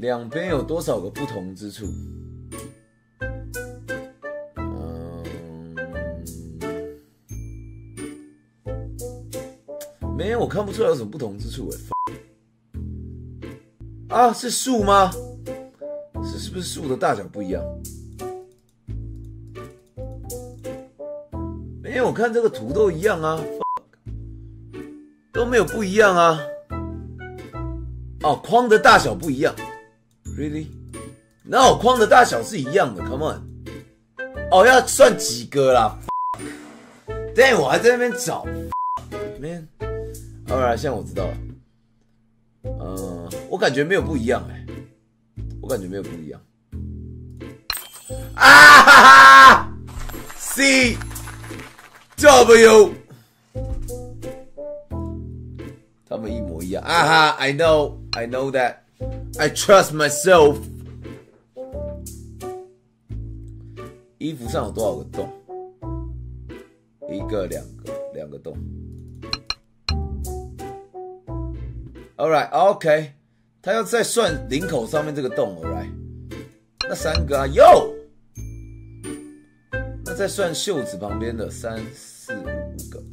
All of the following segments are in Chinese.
两边有多少个不同之处？没有，我看不出来有什么不同之处啊，是树吗？是不是树的大小不一样？没有，我看这个图都一样啊，都没有不一样啊。哦，框的大小不一样 ，really？ No， 框的大小是一样的 ，Come on。哦，要算几个啦 ？Damn， 我还在那边找 ，Man。Alright， 现在我知道了。我感觉没有不一样我感觉没有不一样。啊哈哈 ！C W， 他们一模一样啊哈 ！I know that. I trust myself. 衣服上有多少个洞？一个、两个洞。Alright, OK， 他要再算领口上面这个洞 ，Alright， 那3个啊，哟，那再算袖子旁边的3、4、5个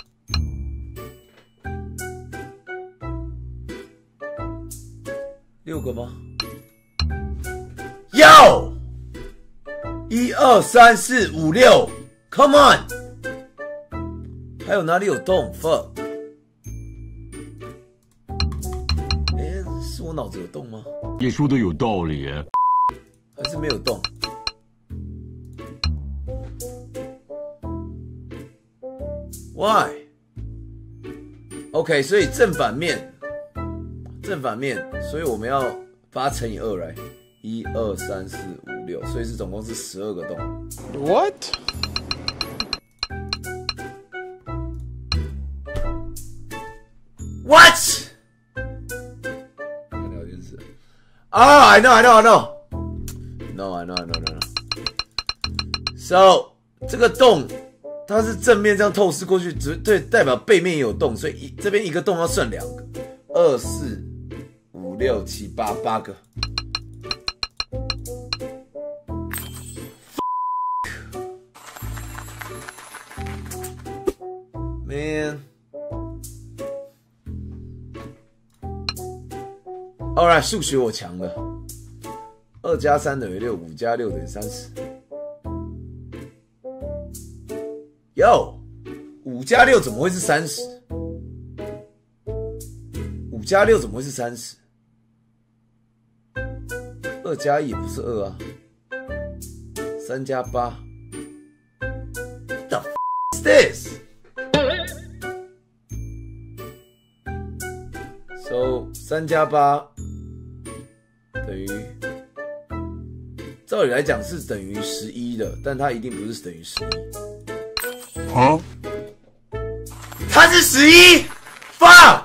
，6个吗？哟，1、2、3、4、5、6 ，Come on， 还有哪里有洞 ？Fuck。是我脑子有洞吗？ 也说的有道理， 还是没有洞 ？Why？ OK， 所以正反面，所以我们要把它乘以2来，1、2、3、4、5、6，所以是总共是12个洞。 What？ Oh, I know. No. So 这个洞，它是正面这样透视过去，对，代表背面也有洞，所以这边一个洞要算2个，2、4、5、6、7、8个。Man。Alright， 数学我强了。2加3等于6，5加6等于30。5加6怎么会是30？ 5加6怎么会是30？ 2加1也不是2啊。3加8 ，The f is this？ So 3加8等于，照理来讲是等于11的，但它一定不是等于11。 啊？ 它是11 ，fuck！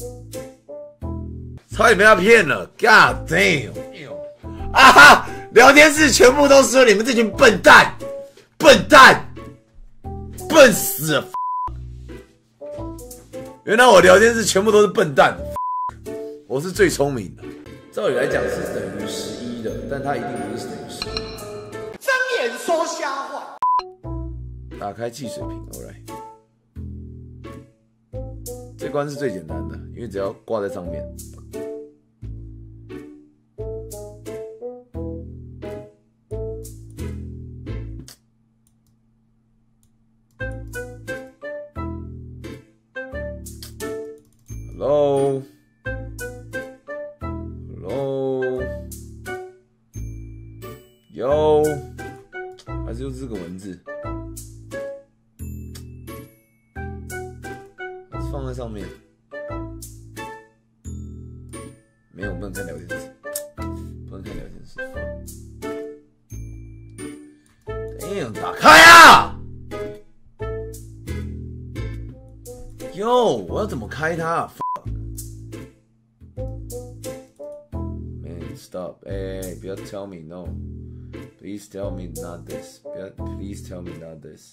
差点被他骗了 ，God damn！ 啊哈！聊天室全部都说你们这群笨蛋，笨死了！原来我聊天室全部都是笨蛋，我是最聪明的。照理来讲是等于11的，但它一定不是等于11。 睁眼说瞎话。 打开计水瓶 ，alright。这关是最简单的，因为只要挂在上面。Hello， 有，还是就是这个文字，还是放在上面。没有，不能看聊天室，Damn， 打开啊！我要怎么开它 ？Man, stop！ 不要 tell me no。Please tell me not this. Please tell me not this.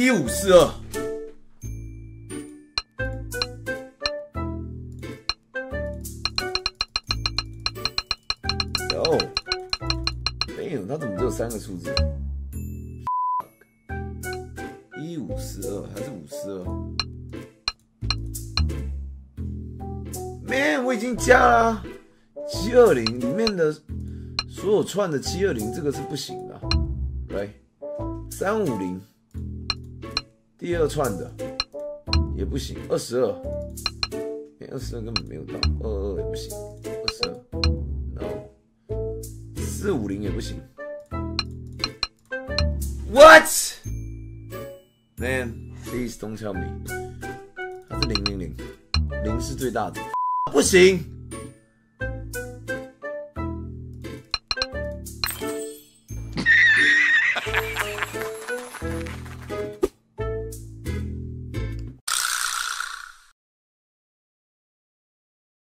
1542。哦，没有，他怎么只有3个数字？1542还是52 ？Man， 我已经加了720里面的所有串的720，这个是不行的。来，350，第2串的也不行，22，连22根本没有到，22也不行，22，no，450也不行。What? Man, please don't tell me， 它是000，0是最大值，不行。